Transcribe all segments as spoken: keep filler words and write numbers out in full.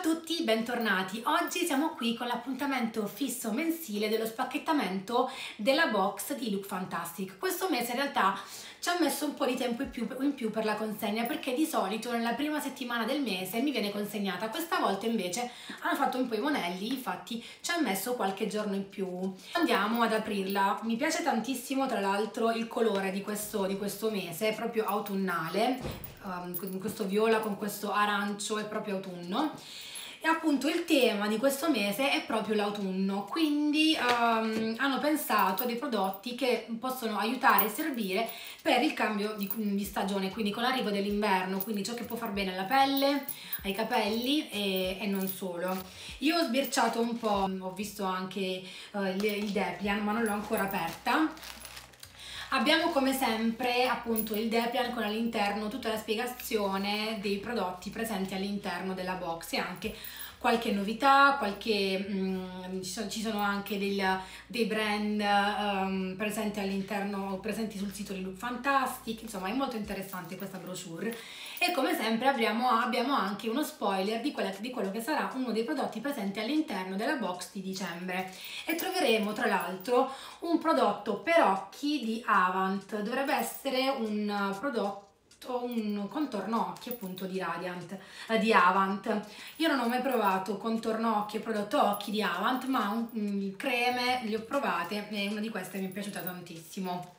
tutti, bentornati. Oggi siamo qui con l'appuntamento fisso mensile dello spacchettamento della box di Lookfantastic. Questo mese in realtà ci ha messo un po' di tempo in più, in più per la consegna, perché di solito nella prima settimana del mese mi viene consegnata. Questa volta invece hanno fatto un po' i monelli, infatti ci ha messo qualche giorno in più. Andiamo ad aprirla. Mi piace tantissimo tra l'altro il colore di questo, di questo mese, è proprio autunnale. Um, questo viola con questo arancio è proprio autunno, e appunto il tema di questo mese è proprio l'autunno, quindi um, hanno pensato a dei prodotti che possono aiutare e servire per il cambio di, di stagione, quindi con l'arrivo dell'inverno, quindi ciò che può far bene alla pelle, ai capelli e, e non solo. Io ho sbirciato un po', ho visto anche uh, il, il Deplian, ma non l'ho ancora aperta. Abbiamo come sempre appunto il Deplian con all'interno tutta la spiegazione dei prodotti presenti all'interno della box e anche qualche novità, qualche, mh, ci, sono, ci sono anche del, dei brand um, presenti all'interno, presenti sul sito di Lookfantastic, insomma è molto interessante questa brochure. E come sempre abbiamo, abbiamo anche uno spoiler di, quella, di quello che sarà uno dei prodotti presenti all'interno della box di dicembre. E troveremo tra l'altro un prodotto per occhi di Avant, dovrebbe essere un prodotto, un contorno occhi appunto di Radiant, eh, di Avant. Io non ho mai provato contorno occhi e prodotto occhi di Avant, ma un, um, creme le ho provate e una di queste mi è piaciuta tantissimo.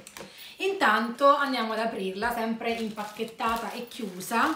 Intanto andiamo ad aprirla, sempre impacchettata e chiusa.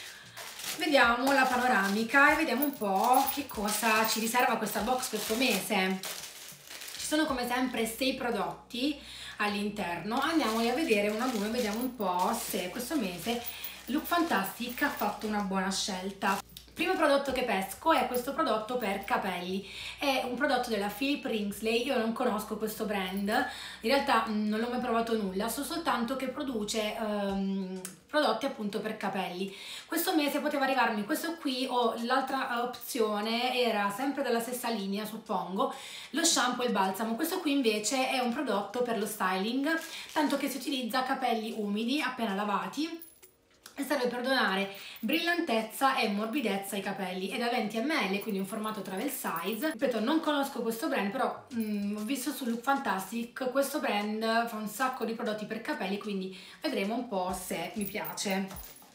Vediamo la panoramica e vediamo un po' che cosa ci riserva questa box questo mese. Ci sono come sempre sei prodotti all'interno, andiamoli a vedere uno ad uno e vediamo un po' se questo mese Lookfantastic ha fatto una buona scelta. Primo prodotto che pesco è questo prodotto per capelli, è un prodotto della Philip Ringsley. Io non conosco questo brand, in realtà non l'ho mai provato nulla, so soltanto che produce um, prodotti appunto per capelli. Questo mese poteva arrivarmi questo qui o l'altra opzione era sempre della stessa linea, suppongo, lo shampoo e il balsamo. Questo qui invece è un prodotto per lo styling, tanto che si utilizza a capelli umidi appena lavati e serve per donare brillantezza e morbidezza ai capelli. È da venti millilitri, quindi un formato travel size. Ripeto, non conosco questo brand, però mh, ho visto su Lookfantastic questo brand fa un sacco di prodotti per capelli, quindi vedremo un po' se mi piace.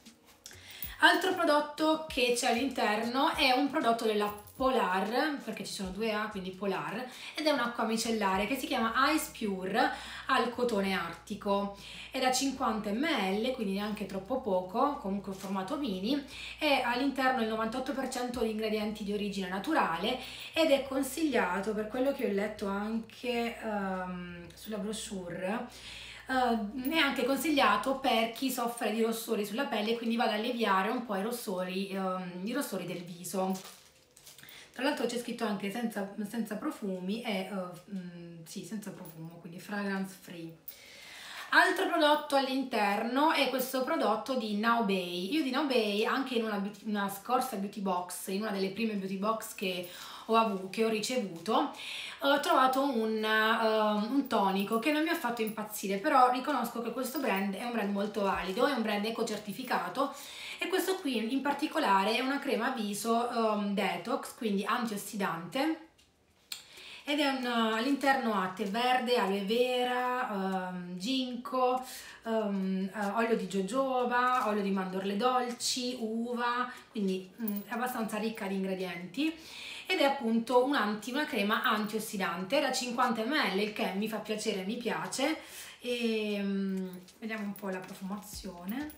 Altro prodotto che c'è all'interno è un prodotto della Polar, perché ci sono due A, quindi Polar, ed è un'acqua micellare che si chiama Ice Pure al cotone artico. È da cinquanta millilitri, quindi neanche troppo poco, comunque formato mini, e all'interno il novantotto per cento di ingredienti di origine naturale ed è consigliato, per quello che ho letto anche um, sulla brochure, Uh, è anche consigliato per chi soffre di rossori sulla pelle, quindi va ad alleviare un po' i rossori, um, i rossori del viso. Tra l'altro c'è scritto anche senza, senza profumi e uh, mm, sì, senza profumo, quindi fragrance free. Altro prodotto all'interno è questo prodotto di Now Bay. Io di Now Bay, anche in una, beauty, una scorsa beauty box, in una delle prime beauty box che ho, avuto, che ho ricevuto, ho trovato un, uh, un tonico che non mi ha fatto impazzire, però riconosco che questo brand è un brand molto valido, è un brand eco certificato, e questo qui in particolare è una crema viso um, detox, quindi antiossidante, ed è un, all'interno ha tè verde, aloe vera, um, ginkgo, um, uh, olio di jojoba, olio di mandorle dolci, uva, quindi um, è abbastanza ricca di ingredienti ed è appunto un anti, una crema antiossidante da cinquanta millilitri, il che mi fa piacere, mi piace. E um, vediamo un po' la profumazione.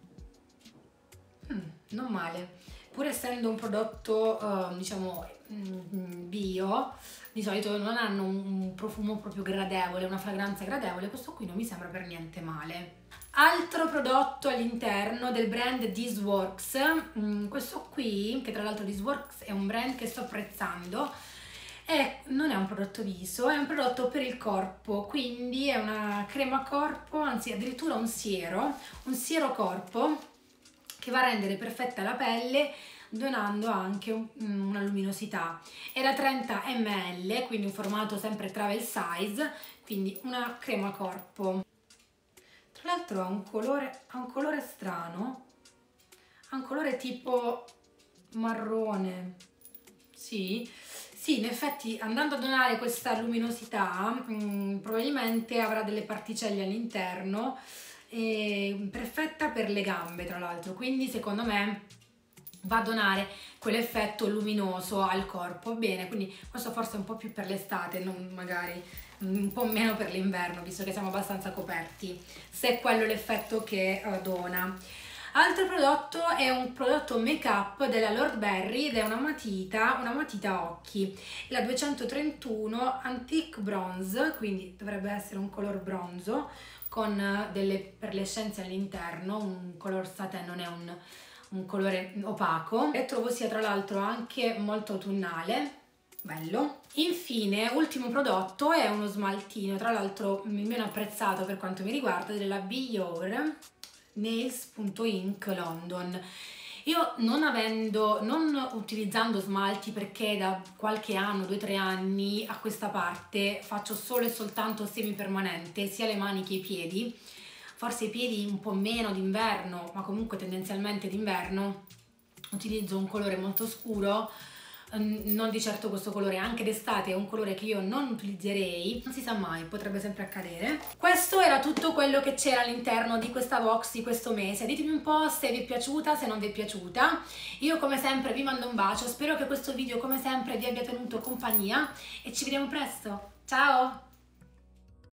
Mm, non male, pur essendo un prodotto uh, diciamo bio, di solito non hanno un profumo proprio gradevole, una fragranza gradevole, questo qui non mi sembra per niente male. Altro prodotto all'interno del brand This Works, mm, questo qui, che tra l'altro This Works è un brand che sto apprezzando, è, non è un prodotto viso, è un prodotto per il corpo, quindi è una crema corpo, anzi addirittura un siero, un siero corpo che va a rendere perfetta la pelle, donando anche un, una luminosità. È da trenta millilitri, quindi un formato sempre travel size, quindi una crema corpo. Tra l'altro ha un colore, ha un colore strano, ha un colore tipo marrone, sì, sì, in effetti andando a donare questa luminosità mh, probabilmente avrà delle particelle all'interno, perfetta per le gambe tra l'altro, quindi secondo me va a donare quell'effetto luminoso al corpo. Bene, quindi questo forse è un po' più per l'estate, non magari un po' meno per l'inverno, visto che siamo abbastanza coperti, se è quello l'effetto che uh, dona. Altro prodotto è un prodotto make up della Lord Berry ed è una matita, una matita occhi, la duecentotrentuno Antique Bronze, quindi dovrebbe essere un color bronzo con delle perlescenze all'interno, un color satin, non è un, un colore opaco, e trovo sia tra l'altro anche molto autunnale. Bello. Infine, ultimo prodotto è uno smaltino, tra l'altro meno apprezzato per quanto mi riguarda, della Be Your Nails punto inc London. Io non avendo, non utilizzando smalti, perché da qualche anno, due tre anni a questa parte faccio solo e soltanto semi permanente, sia le mani che i piedi, forse i piedi un po' meno d'inverno, ma comunque tendenzialmente d'inverno, utilizzo un colore molto scuro, non di certo questo colore, anche d'estate è un colore che io non utilizzerei, non si sa mai, potrebbe sempre accadere. Questo era tutto quello che c'era all'interno di questa box di questo mese. Ditemi un po' se vi è piaciuta, se non vi è piaciuta. Io come sempre vi mando un bacio, spero che questo video come sempre vi abbia tenuto compagnia e ci vediamo presto. Ciao!